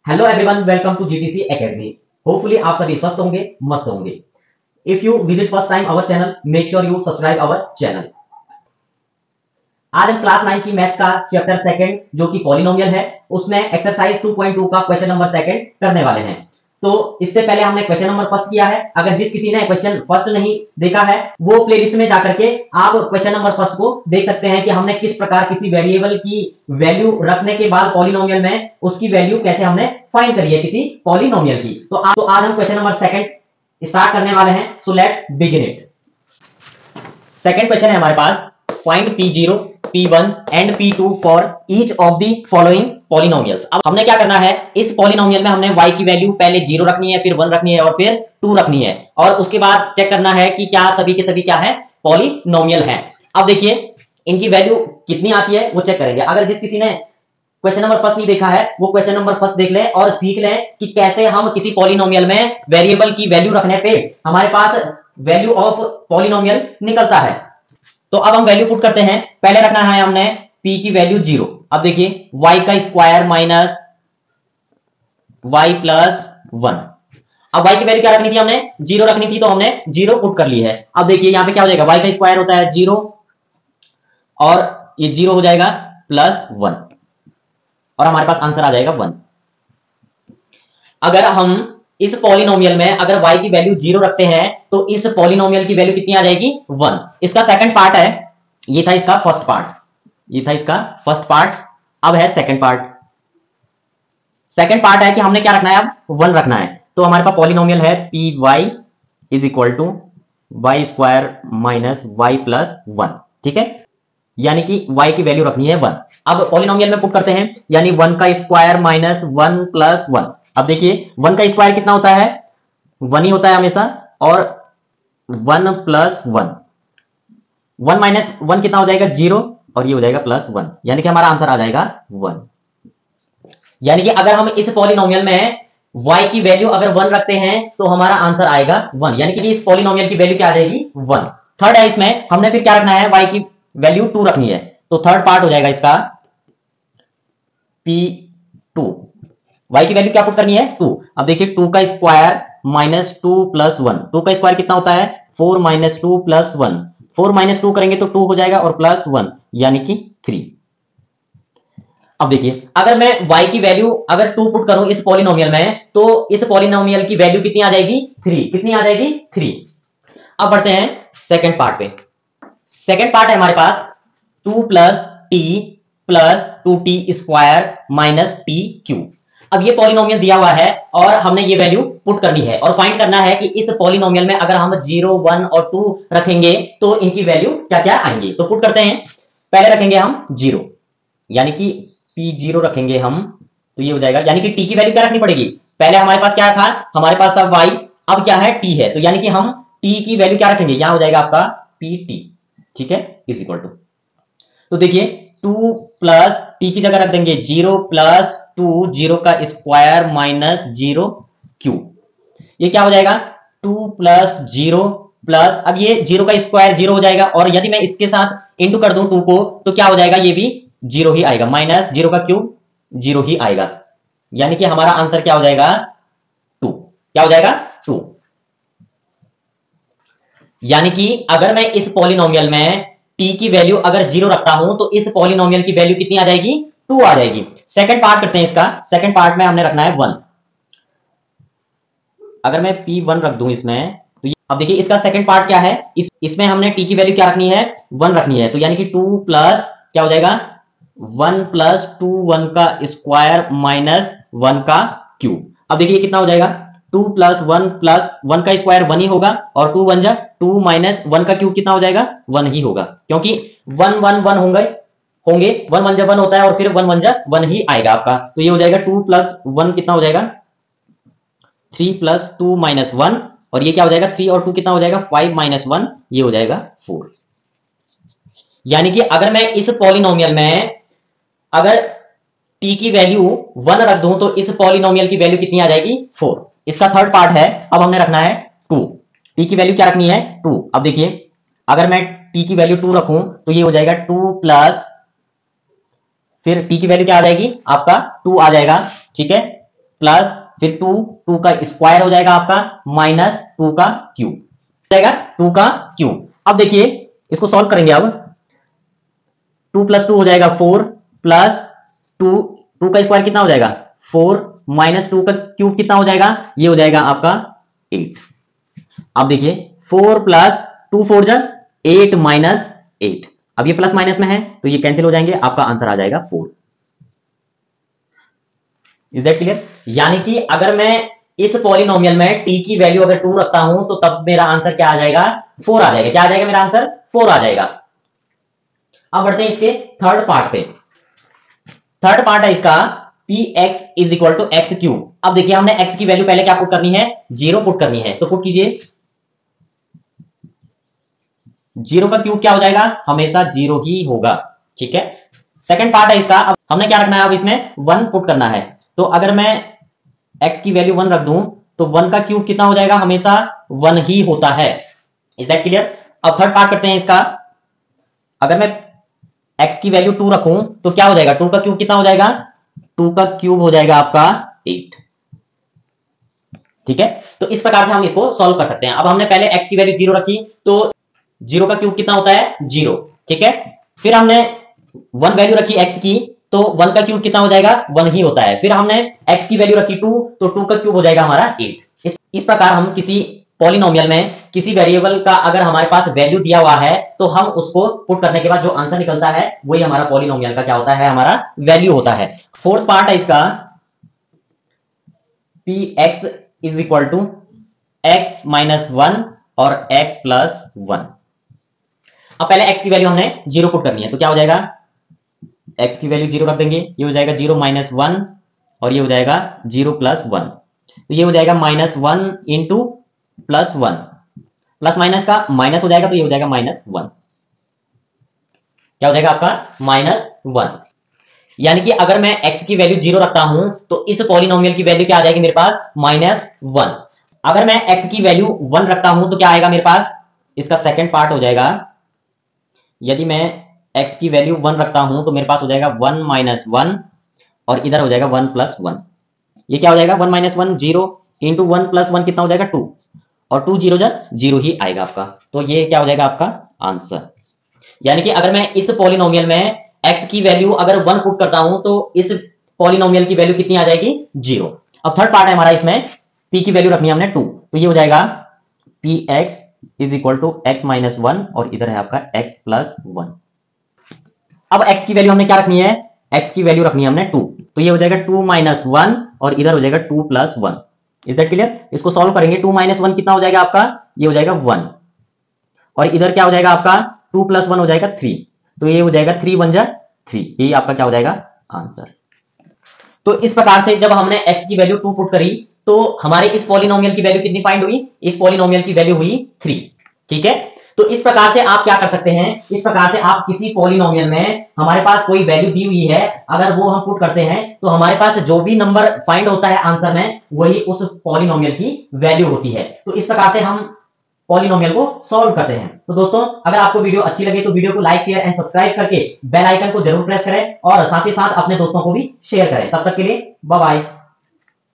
Hello everyone, welcome to GTC academy. Hopefully आप सभी स्वस्थ होंगे, मस्त होंगे। If you visit first time our channel, make sure you subscribe our channel. आज हम क्लास 9 की मैथ्स का चैप्टर सेकंड जो कि पॉलिनोमियल है, उसमें एक्सरसाइज 2.2 का क्वेश्चन नंबर सेकंड करने वाले हैं। तो इससे पहले हमने क्वेश्चन नंबर फर्स्ट किया है। अगर जिस किसी ने क्वेश्चन फर्स्ट नहीं देखा है, वो प्लेलिस्ट में जाकर के आप क्वेश्चन नंबर फर्स्ट को देख सकते हैं कि हमने किस प्रकार किसी वेरिएबल की वैल्यू रखने के बाद पॉलिनोमियल में उसकी वैल्यू कैसे हमने फाइंड करी है किसी पॉलिनोमियल की। तो आज हम क्वेश्चन नंबर सेकंड स्टार्ट करने वाले हैं। So let's begin it. Second question है हमारे पास, find P0, P1 and P2 for each of the following polynomials. अब हमने क्या करना है, इस पॉलिनोमियल में हमने y की वैल्यू पहले 0 रखनी है, फिर 1 रखनी है और फिर 2 रखनी है, और उसके बाद चेक करना है कि क्या सभी के सभी क्या है, पॉलिनोमियल है। अब देखिए इनकी वैल्यू कितनी आती है वो चेक करेंगे। अगर जिस किसी ने क्वेश्चन नंबर फर्स्ट नहीं देखा है, वो क्वेश्चन नंबर फर्स्ट देख ले और सीख ले कि कैसे हम किसी पॉलिनोमियल में वेरिएबल की वैल्यू रखने पे हमारे पास वैल्यू ऑफ पॉलिनोमियल निकलता है। तो अब हम वैल्यू पुट करते हैं। पहले रखना है हमने p की वैल्यू 0। अब देखिए y का स्क्वायर माइनस y प्लस 1। अब y की वैल्यू क्या रखनी थी, हमने 0 रखनी थी, तो हमने 0 पुट कर ली है। अब देखिए यहां पे क्या हो जाएगा, y का स्क्वायर होता है 0 और ये 0 हो जाएगा प्लस 1 और हमारे पास आंसर आ जाएगा 1। अगर हम इस पॉलिनोमियल में अगर y की वैल्यू 0 रखते हैं तो इस पॉलिनोमियल की वैल्यू कितनी आ जाएगी, 1। इसका सेकंड पार्ट है, ये था इसका फर्स्ट पार्ट, ये था इसका फर्स्ट पार्ट। अब है सेकंड पार्ट। सेकंड पार्ट है कि हमने क्या रखना है, अब 1 रखना है। तो हमारे पास पॉलिनोमियल है P Y is equal to Y square minus Y plus 1। ठीक है, यानी कि y की वैल्यू रखनी है 1। अब पॉलिनोमियल में पुट करते हैं, यानी 1 का स्क्वायर माइनस 1 प्लस 1। अब देखिए 1 का स्क्वायर कितना होता है, 1 ही होता है हमेशा, और 1 प्लस 1, 1 माइनस 1 कितना हो जाएगा, 0, और ये हो जाएगा प्लस 1, यानी कि हमारा आंसर आ जाएगा 1। यानी कि अगर हम इस पॉलिनोमियल में y की वैल्यू अगर 1 रखते हैं तो हमारा आंसर आएगा 1, यानी कि इस पॉलिनोमियल की वैल्यू क्या आ जाएगी, 1। थर्ड है, इसमें हमने फिर क्या रखना है, y की वैल्यू 2 रखनी है। तो थर्ड पार्ट हो जाएगा इसका P2। y की वैल्यू क्या पुट करनी है, 2। अब देखिए 2 का स्क्वायर माइनस 2 प्लस 1, 2 का स्क्वायर कितना होता है, 4 माइनस 2 प्लस 1, 4 माइनस 2 करेंगे तो 2 हो जाएगा और प्लस 1 यानी कि 3। अब देखिए अगर मैं y की वैल्यू अगर 2 पुट करूं इस पॉलिनोमियल में, तो इस पॉलिनोमियल की वैल्यू कितनी आ जाएगी, 3। कितनी आ जाएगी, 3। अब बढ़ते हैं सेकंड पार्ट पे। सेकंड पार्ट है हमारे पास 2 plus T plus 2t square minus T cube. अब ये पॉलिनोमियल दिया हुआ है और हमने ये वैल्यू पुट करनी है और फाइंड करना है कि इस पॉलिनोमियल में अगर हम 0, 1 और 2 रखेंगे तो इनकी वैल्यू क्या क्या आएंगी। तो पुट करते हैं। पहले रखेंगे हम 0, यानी कि p0 रखेंगे हम, तो ये हो जाएगा, यानी कि t की वैल्यू क्या रखनी पड़ेगी, पहले हमारे पास क्या था, हमारे पास था y, अब क्या है, t है, तो यानी कि हम t की वैल्यू क्या रखेंगे, यहां हो जाएगा आपका pt। ठीक है, इज इक्वल टू, तो देखिए 2 प्लस टी की जगह रख देंगे 0 प्लस 2, 0 का स्क्वायर माइनस 0 क्यूब। ये क्या हो जाएगा, 2 प्लस 0 प्लस, अब ये 0 का स्क्वायर 0 हो जाएगा, और यदि मैं इसके साथ इंटू कर दूं 2 को तो क्या हो जाएगा, ये भी 0 ही आएगा, माइनस 0 का क्यूब 0 ही आएगा, यानी कि हमारा आंसर क्या हो जाएगा, 2। क्या हो जाएगा, 2। यानी कि अगर मैं इस पॉलिनोमियल में t की वैल्यू अगर 0 रखता हूं तो इस पॉलिनोमियल की वैल्यू कितनी आ जाएगी, 2 आ जाएगी। सेकंड पार्ट करते हैं इसका। सेकंड पार्ट में हमने रखना है 1। अगर मैं p1 रख दूं इसमें तो अब देखिए इसका सेकंड पार्ट क्या है, इसमें हमने t की वैल्यू क्या रखनी है, 1 रखनी है, तो यानी कि 2 प्लस क्या हो जाएगा, 1 प्लस 2, 1 का स्क्वायर माइनस 1 का क्यूब। अब देखिए कितना हो जाएगा, 2 प्लस 1 प्लस 1 का स्क्वायर 1 ही होगा, और 2 1 जा 2 माइनस 1 का क्यूब कितना हो जाएगा, 1 ही होगा, क्योंकि 1 1 1 होंगे 1 1 जा 1 होता है और फिर 1 1 जा 1 ही आएगा आपका। तो ये हो जाएगा 2 प्लस 1 कितना हो जाएगा, 3 प्लस 2 माइनस 1, और ये क्या हो जाएगा, 3 और 2 कितना हो जाएगा, 5 माइनस 1, ये हो जाएगा 4। यानी कि अगर मैं इस पॉलिनोमियल में अगर t की वैल्यू 1 रख दूं तो इस पॉलिनोमियल की वैल्यू कितनी आ जाएगी, 4। इसका थर्ड पार्ट है, अब हमने रखना है 2। t की वैल्यू क्या रखनी है, 2। अब देखिए अगर मैं t की वैल्यू 2 रखूं तो ये हो जाएगा 2 प्लस, फिर t की वैल्यू क्या आ जाएगी आपका, 2 आ जाएगा। ठीक है, प्लस फिर 2 का स्क्वायर हो जाएगा आपका माइनस 2 का क्यूब हो जाएगा 2 का क्यूब। अब देखिए इसको सॉल्व करेंगे। अब 2 + 2 हो जाएगा 4 प्लस 2 का स्क्वायर कितना हो जाएगा 4 माइनस 2 का क्यूब कितना हो जाएगा, ये हो जाएगा आपका 8। अब देखिए 4 + 2 4 जा 8 माइनस 8। अब ये प्लस माइनस में है तो ये कैंसिल हो जाएंगे, आपका आंसर आ जाएगा 4। Is that clear? यानी कि अगर मैं इस पॉलिनोमियल में t की वैल्यू अगर 2 रखता हूं तो तब मेरा आंसर क्या आ जाएगा 4 आ जाएगा। क्या आ जाएगा मेरा आंसर 4 आ जाएगा। अब बढ़ते हैं इसके थर्ड पार्ट पे। थर्ड पार्ट है इसका px = x³। अब देखिए हमने x की वैल्यू पहले क्या पुट करनी है 0 पुट करनी है, तो पुट कीजिए। 0 का क्यूब क्या हो जाएगा हमेशा 0 ही होगा, ठीक है। सेकंड पार्ट है इसका, अब हमने क्या रखना है, अब इसमें 1 पुट करना है। तो अगर मैं x की वैल्यू 1 रख दूं तो 1 का क्यूब कितना हो जाएगा हमेशा 1 ही होता है। Is that clear? अब थर्ड पार्ट करते हैं इसका। अगर मैं x की वैल्यू 2 रखूं तो क्या हो जाएगा 2 का क्यूब कितना हो जाएगा 2 का क्यूब हो जाएगा आपका 8, ठीक है। तो इस प्रकार से हम इसको सॉल्व कर सकते हैं। अब हमने पहले x की वैल्यू 0 रखी तो 0 का क्यूब कितना होता है 0, ठीक है। फिर हमने 1 वैल्यू रखी x की तो 1 का क्यूब कितना हो जाएगा 1 ही होता है। फिर हमने x की वैल्यू रखी 2 तो 2 का क्यूब हो जाएगा हमारा 8। इस प्रकार हम किसी पॉलिनोमियल में किसी वेरिएबल का अगर हमारे पास वैल्यू दिया हुआ है तो हम उसको पुट करने के बाद जो आंसर निकलता है वही हमारा पॉलिनोमियल का क्या होता है हमारा वैल्यू होता है। फोर्थ पार्ट है इसका px = x - 1 और x + 1। अब पहले x की वैल्यू हमने 0 पुट करनी है तो क्या हो जाएगा x की वैल्यू 0 रख देंगे, ये हो जाएगा 0 - 1 और ये हो जाएगा 0 + 1। तो ये हो जाएगा -1 × +1, प्लस माइनस का माइनस हो जाएगा तो ये हो जाएगा -1। क्या हो जाएगा आपका -1। यानी कि अगर मैं x की वैल्यू 0 रखता हूं तो इस पॉलिनोमियल की वैल्यू क्या आ जाएगी मेरे पास -1। अगर मैं x की वैल्यू 1 रखता हूं तो क्या आएगा मेरे पास, इसका सेकंड पार्ट हो जाएगा। यदि मैं x की वैल्यू 1 रखता हूं तो मेरे पास हो जाएगा 1 - 1 और इधर हो जाएगा 1 + 1। ये क्या हो जाएगा 1 - 1 0 × 1 + 1 कितना हो जाएगा 2 और 2 0 0 ही आएगा आपका। तो ये क्या हो जाएगा आपका आंसर। यानी कि अगर मैं इस पॉलिनोमियल में x की वैल्यू अगर 1 पुट करता हूं तो इस पॉलिनोमियल की वैल्यू कितनी आ जाएगी 0। अब थर्ड पार्ट है हमारा, इसमें p की वैल्यू रखनी है हमने 2 तो ये हो जाएगा px = x - 1 और इधर है आपका x + 1। अब x की वैल्यू हमने क्या रखनी है, x की वैल्यू रखनी है हमने 2 तो ये हो जाएगा 2 - 1 और इधर हो जाएगा 2 + 1। Is that clear? इसको सॉल्व करेंगे 2 - 1 कितना हो जाएगा आपका, ये हो जाएगा 1 और इधर क्या हो जाएगा आपका 2 + 1 हो जाएगा 3 तो ये हो जाएगा 3 × 1 = 3। यही आपका क्या हो जाएगा आंसर। तो इस प्रकार से जब हमने x की वैल्यू 2 पुट करी तो हमारे इस पॉलिनोमियल की वैल्यू कितनी फाइंड हुई, इस पॉलिनोमियल की वैल्यू हुई 3, ठीक है। तो इस प्रकार से आप क्या कर सकते हैं, इस प्रकार से आप किसी पॉलिनोमियल में हमारे पास कोई वैल्यू दी हुई है अगर वो हम पुट करते हैं तो हमारे पास जो भी नंबर फाइंड होता है आंसर में वही उस पॉलिनोमियल की वैल्यू होती है। तो इस प्रकार से हम पॉलिनोमियल को सॉल्व करते हैं। तो दोस्तों अगर आपको वीडियो अच्छी लगे तो वीडियो को लाइक शेयर एंड सब्सक्राइब करके बेल आइकन को जरूर प्रेस करें और साथ ही साथ अपने दोस्तों को भी शेयर करें। तब तक के लिए बाय बाय।